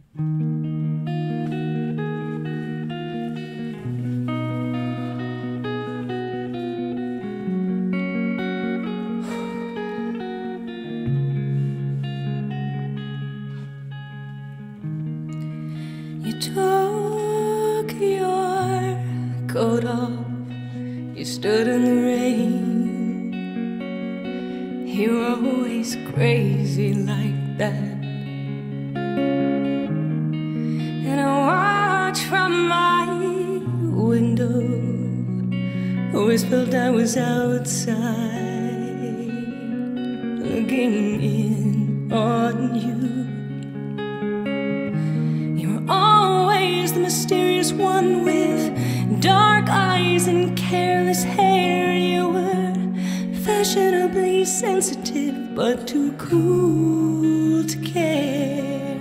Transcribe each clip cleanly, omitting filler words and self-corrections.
You took your coat off, you stood in the rain. You were always crazy like that. And I watch from my window, always felt I was outside, looking in on you. Always the mysterious one with dark eyes and careless hair. You were fashionably sensitive, but too cool to care.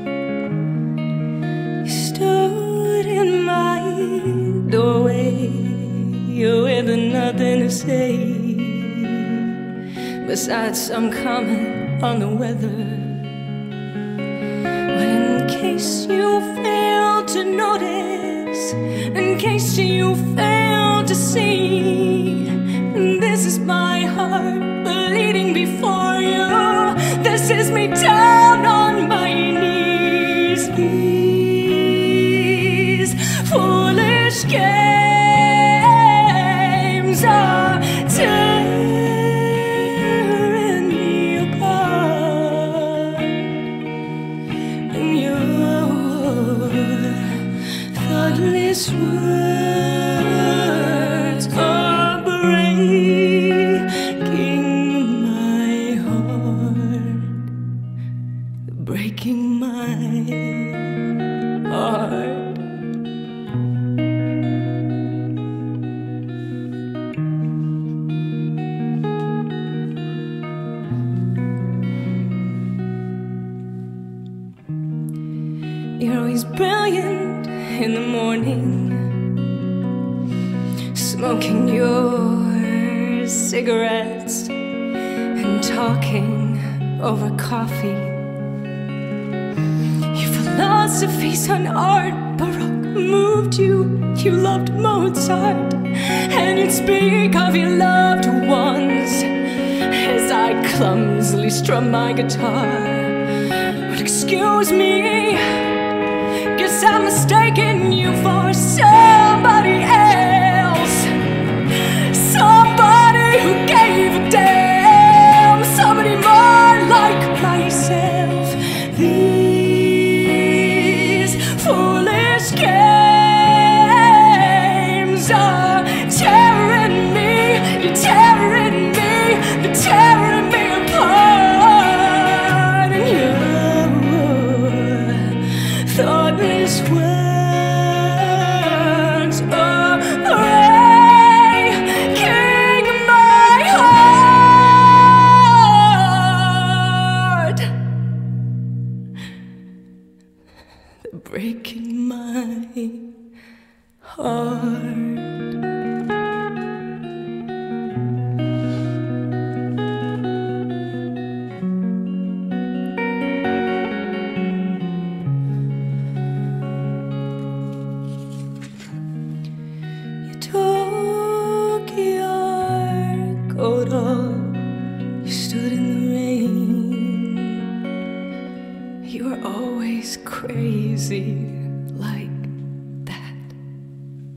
You stood in my doorway, with nothing to say besides some comment on the weather. In case you fail to notice, in case you fail to see, this is my heart bleeding before you. This is me down on my knees. These foolish games are tearing me apart, and your thoughtless words are breaking my heart, breaking my heart. You're always brilliant in the morning, smoking your cigarettes and talking over coffee. Your philosophies on art, Baroque moved you. You loved Mozart, and you'd speak of your loved ones as I clumsily strum my guitar. But excuse me, guess I'm mistaking you for somebody else, somebody who gave a damn, somebody more like myself. These foolish games are tearing me, you're tearing me, you're tearing me apart, and your thoughtless words are breaking my heart, breaking my heart. Took your coat off, you stood in the rain. You were always crazy